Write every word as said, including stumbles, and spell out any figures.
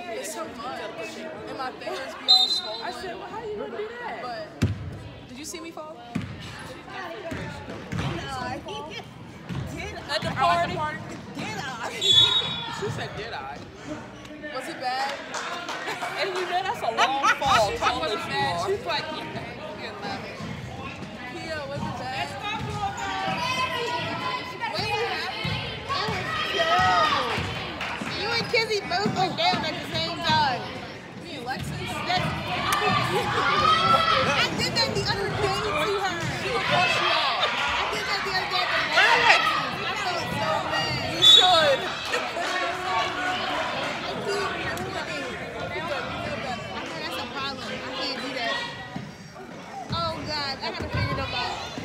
It's so much. And my fingers be all swollen. I said, well, how you gonna do that? But, did you see me fall? At the party? Did I? She said, did I? Was it bad? And you know that's a long fall. She Tall was as you mad. are. She's like, yeah. Kia, was it bad? You and Kizzy both went down at the same time. Me and Lexus? I did that the other day to her. She would brush you off. I did that the other day to her. I felt so bad. You should. I keep doing it. I know that's a problem. I can't do that. Oh God, I gotta figure it out.